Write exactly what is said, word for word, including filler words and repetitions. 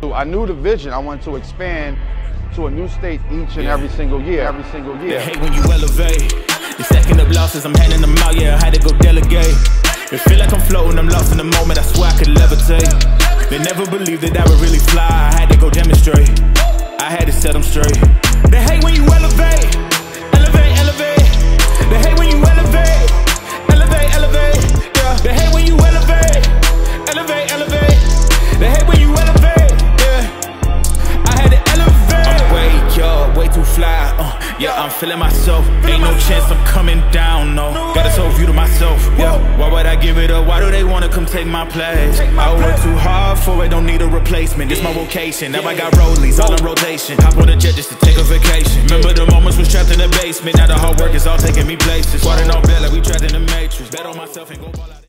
I knew the vision. I wanted to expand to a new state each and every single year, every single year. They hate when you elevate. You're stacking up losses, I'm handing them out, yeah, I had to go delegate. It feel like I'm floating, I'm lost in the moment, I swear I could levitate. They never believed that I would really fly, I had to go demonstrate. I had to set them straight. They hate when you elevate, elevate, elevate. They hate when you elevate, elevate, elevate. Yeah. They hate when you elevate, elevate, elevate. They hate when you elevate, yeah. I had to elevate. I'm way up, way too fly, uh, yeah, I'm feeling myself. Ain't no chance I'm coming down, no. Got a soul view to myself, yeah. Why would I give it up? Why do they wanna come take my place? I work too hard for it, don't need a replacement. This my vocation, now I got rollies all in rotation. Hop on a jet just to take a vacation. Remember the moments was trapped in the basement. Now the hard work is all taking me places. Water no bed like we trapped in the matrix. Bet on myself and go all out.